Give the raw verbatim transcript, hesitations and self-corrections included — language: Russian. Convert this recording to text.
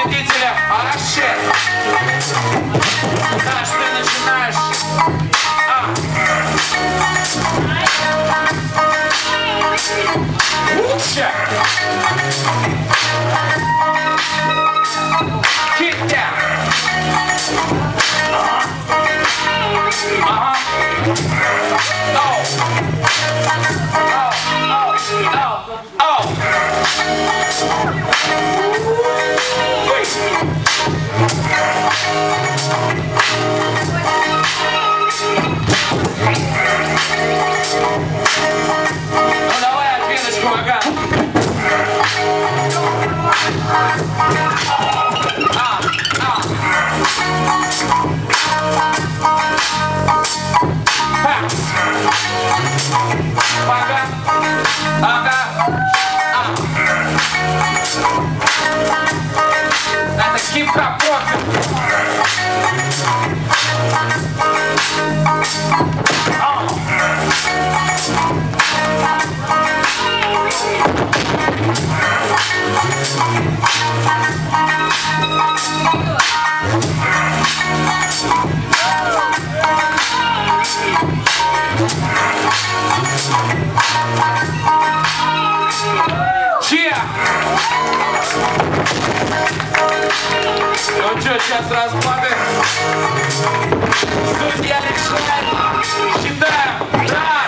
победителя Арашет. Наш, ты начинаешь. А. Лучше. Китя. Ага. Оу. Оу. Оу. Оу. Ой. Ну давай отвиночку, Ваганов. А, а. Пас. Ваган. Ага. А. Это хип-хоп профиль. Че? Ну что, сейчас расплаты. Судья решает. Считаем. Да.